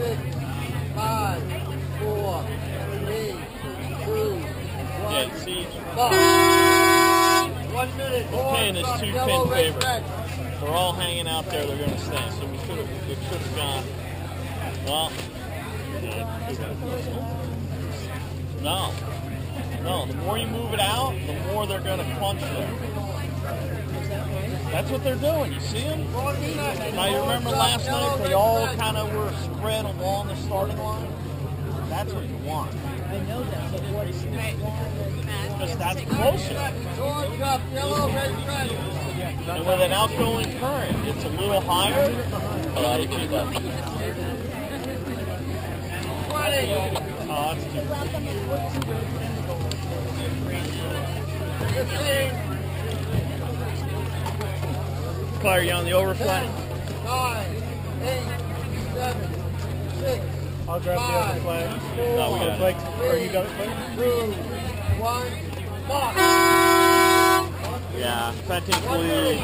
6, 5, 4, 3, 2, 1. Yeah, see, 1 minute. the pin is 2-pin favorite. They're all hanging out there. They're going to stay. So it should have gone. Well, no. The more you move it out, the more they're going to punch it. That's what they're doing. You see them? Now you remember last night they all kind of were spread along the starting line. That's what you want. I know that, but what is Because that's closer. And with an outgoing current, it's a little higher. Oh, that's too Claire, you on the overflight? 9, 8, 7, 6. I'll grab the other flag. No, we got it. Or you got it, Claire? 2, 1, mark. Yeah, technically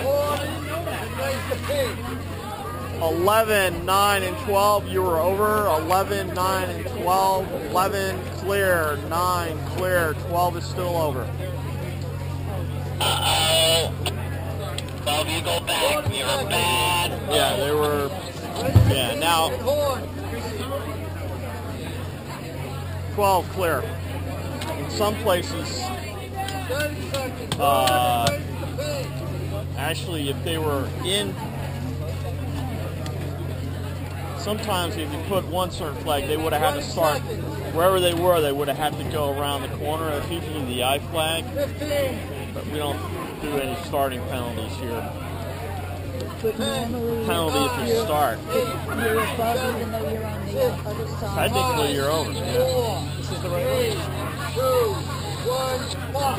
11, 9, and 12. You were over. 11, 9, and 12. 11 clear. 9 clear. 12 is still over. Uh-oh. 12, you go back. You're bad. Yeah, they were. Yeah, now 12 clear. In some places, actually, if they were in, sometimes if you put one certain flag, they would have had to start wherever they were. They would have had to go around the corner. That's usually the I flag, but we don't do any starting penalties here. Penalty if you start. You're above even though you're on the other side. Technically, you're over. Yeah. This is the right one. 2, 1, mark.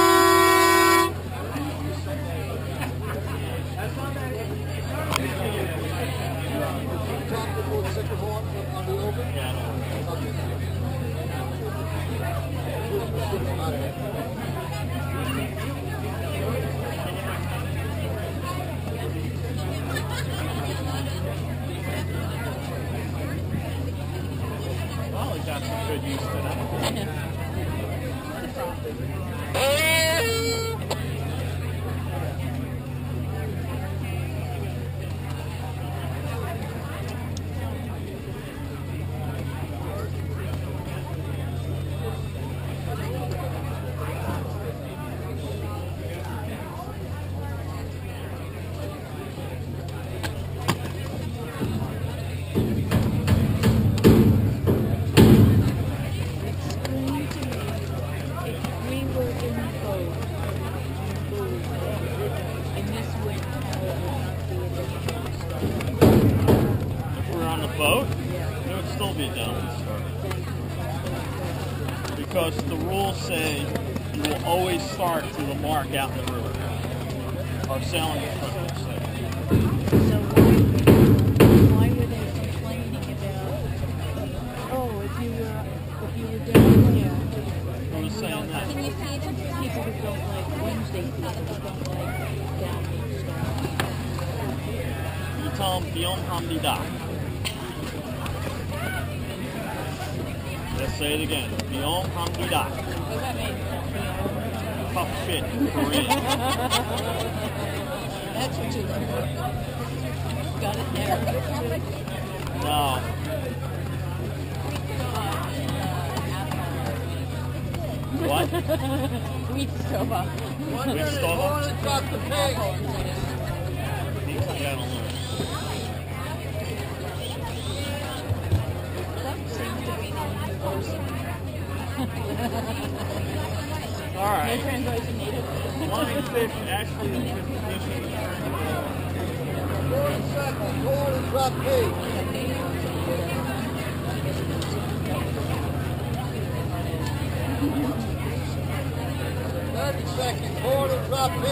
Well, we got some good use for that. Boat, it would still be down the start. Because the rules say you will always start to the mark out in the river. Our sailing instructors say. So why were they complaining about, oh, if you were down there? Who was saying that? Can you see them? People who don't like Wednesday, people who don't like down the You tell them, Biom Hamdida. Let's say it again. Biom Hamdida. Tough shit in Korean. That's what you look for. Got it there. No. What? Wheat soba. Wheat soba? I gotta learn. All right. No translation needed. Flying fish actually is in position to turn. 40 seconds, hold and drop P. 30 seconds, hold and drop P.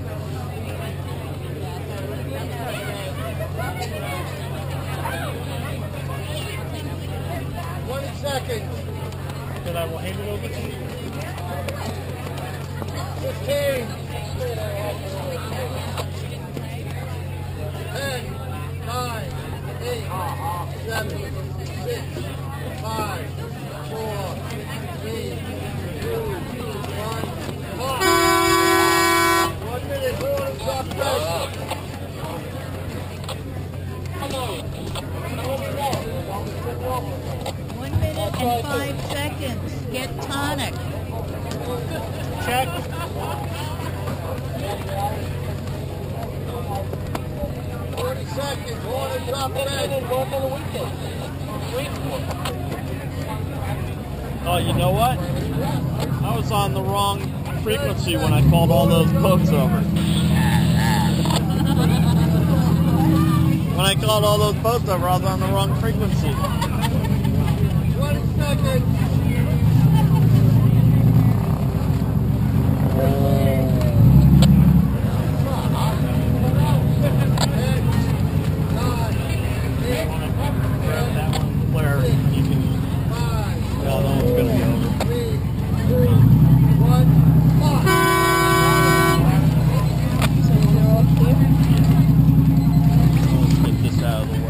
20 seconds. Then I will hand it over to you. 15. 10, 9, 8, 7, 6, 5, 4, 3, 2, 1. 1 minute, hold and drop pressure. 1 minute and 5 seconds. Get tonic. Check. 40 seconds, hold and drop pressure. Oh, you know what? I was on the wrong frequency when I called all those boats over. When I called all those boats over, I was on the wrong frequency. 20 seconds. Grab that one, Claire. You can. Well, that one's gonna be over. 3, 2, 1, So you're up here. Let's get this out of the way.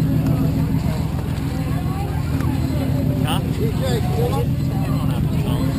Huh? DJ, pull up. You don't have to tell us.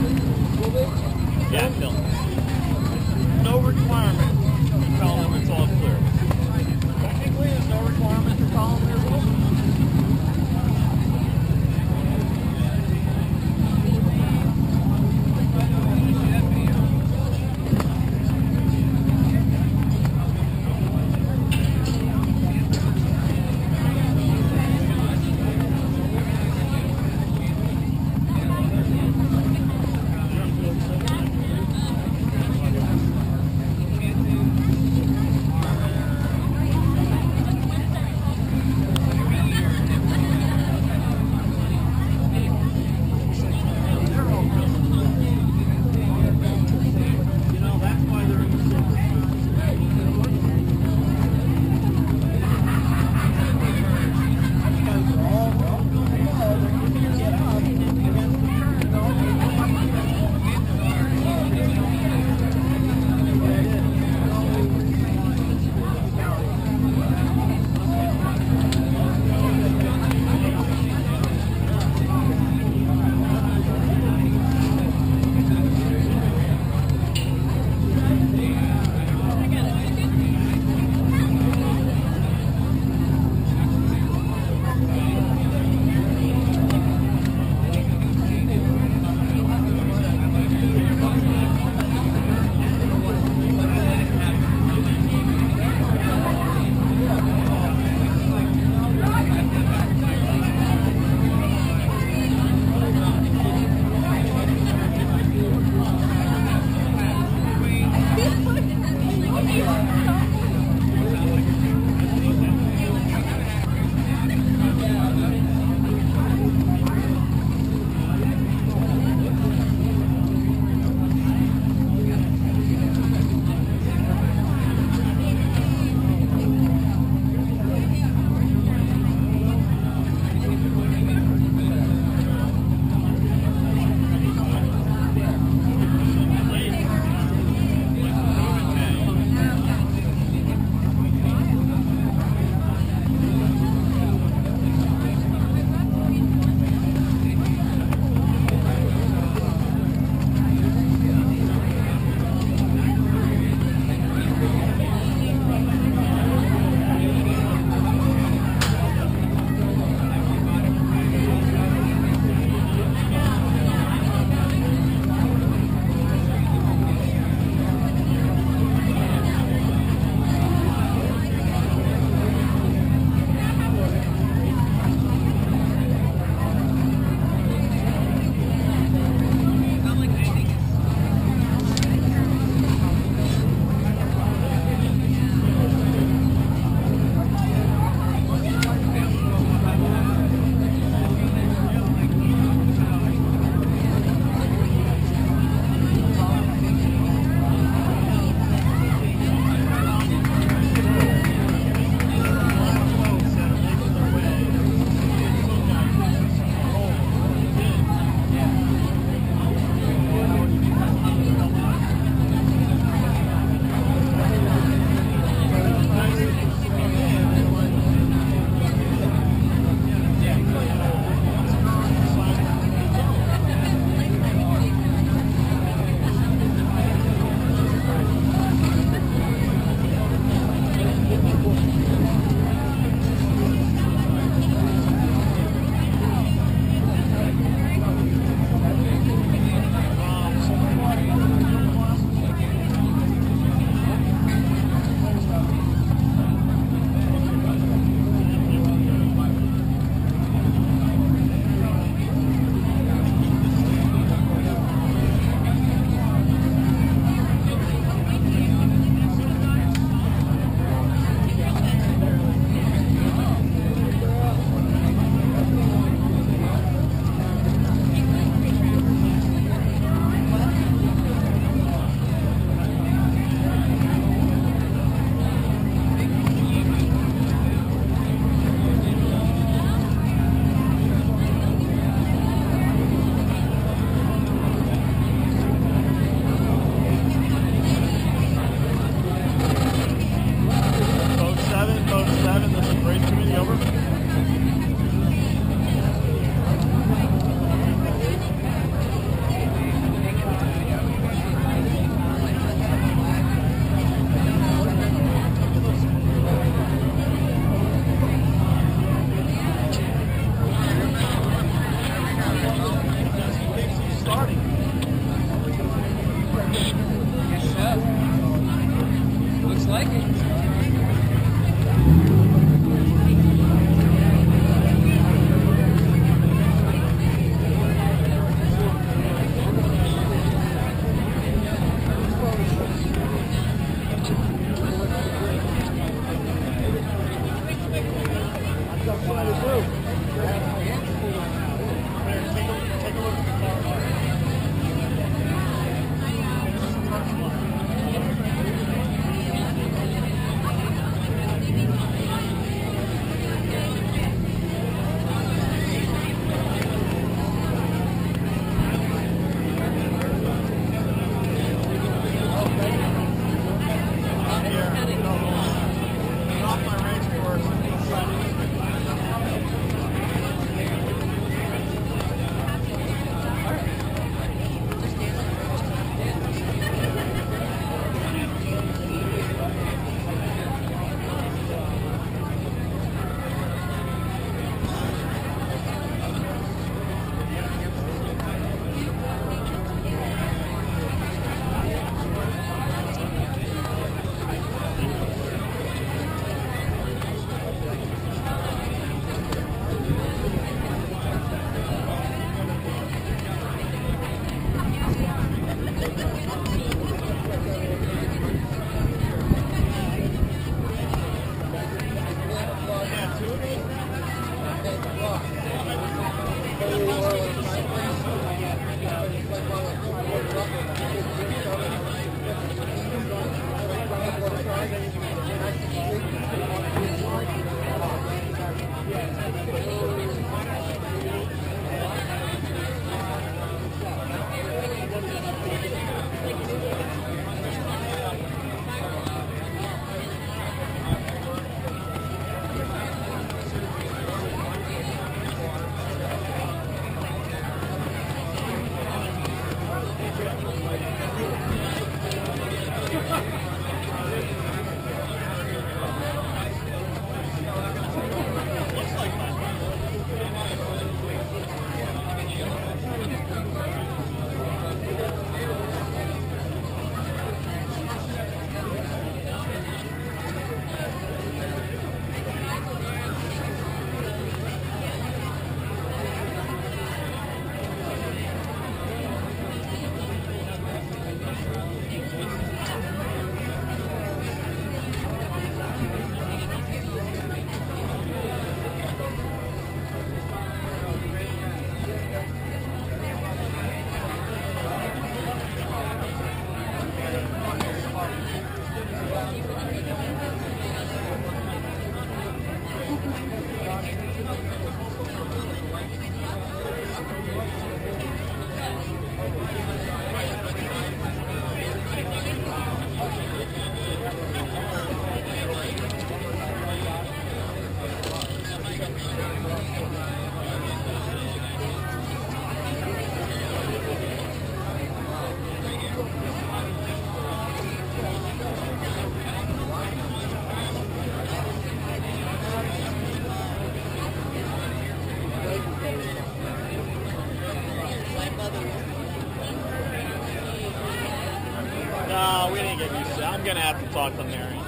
talk to Mary.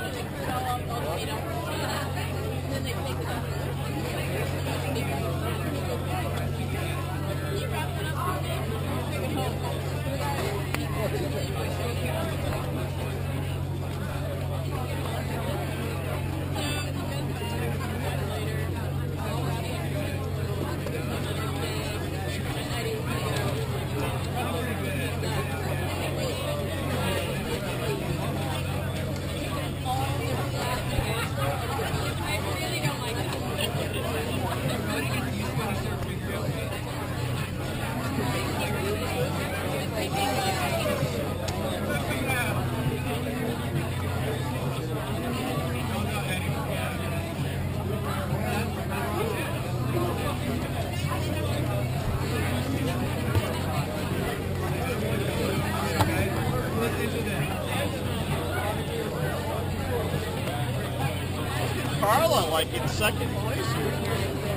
Carla, like in second place here.